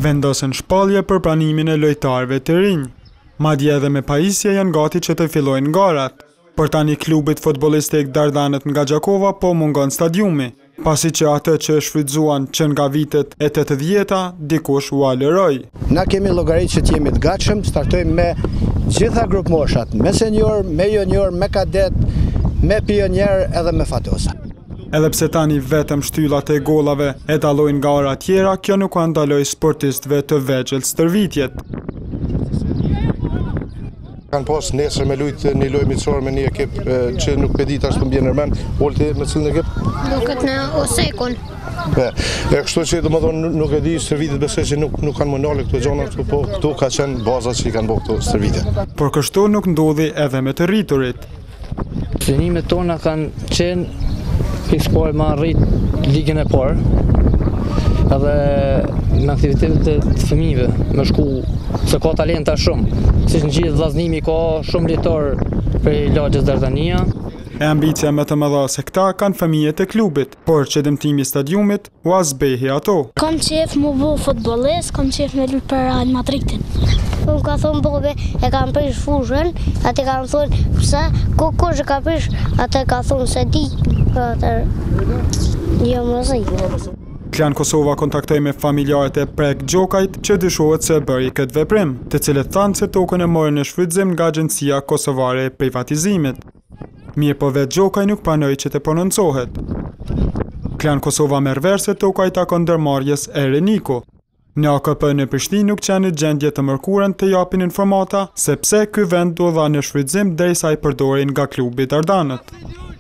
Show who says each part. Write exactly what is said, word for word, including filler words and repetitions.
Speaker 1: Vendosën shpallje për pranimin e lojtarëve të rinj. Madje edhe me pajisje janë gati që të fillojnë garat. Për tani klubit futbollistik Dardanët nga Gjakova po mungon stadiumi, pasi që atë që shfrytzuan që nga vitet e tetëdhjeta dikush u alëroi.
Speaker 2: Na kemi llogaritë që të jemi të gatshëm, startojmë me gjitha grup moshat, me senior, me junior, me kadet, me pionier edhe me fatosa.
Speaker 1: Edhe pse tani vetëm shtyllat e gollave e dallojnë nga ora tjera, kjo nuk ka ndaloj sportistëve të vegjël stërvitjet.
Speaker 3: Kanë pas nesër me lujtë një lojë miqësor me një ekip që nuk e di tash po mbien nërmend, Olti me cilën ekip?
Speaker 4: Duket në Osekun.
Speaker 3: E, e kështu që domethënë nuk e di stërvitjet, besoj që nuk nuk kanë mënale këto gjëra, po këtu ka qenë baza që i kanë bërë këto stërvitje.
Speaker 1: Por kështu nuk ndodhi edhe me të rriturit.
Speaker 5: Trenimet tona kanë qenë pikëspor ma rrit ligën e parë, edhe me aktivitetet të fëmijëve, me shku, se ka talenta shumë, si në gjithë vllaznimi ka shumë lojtar prej lagjës Dardania.
Speaker 1: E ambicia më të mëdha se këta kanë fëmijët e klubit, por që dëmtimi i stadiumit u azbehi ato.
Speaker 4: Kam qef mu bu futbollist, kam qef me lutë për Real Madridin. Unë ka thonë bobe, e kam prish fushën, atë kam thonë, pëse, ku kush e ka prish, atë ka thonë se di, atër, jo më zi.
Speaker 1: Klan Kosova kontaktoi me familjarët e Prek Gjokajt që dyshohet se bëri këtë veprim, të cilët thanë se tokën e morën në shfrytëzim nga Agjencia Kosovare e Privatizimit. Mirë po vetë Gjokaj nuk pranoi që të prononcohet. Klan Kosova merr vesh se toka i takon ndërmarrjes e Reniko. Në A K P në Prishtinë nuk janë në gjendje të mërkurën të japin informata, sepse ky vend u dha në shfrytëzim derisa i përdorin nga klubi Dardanët.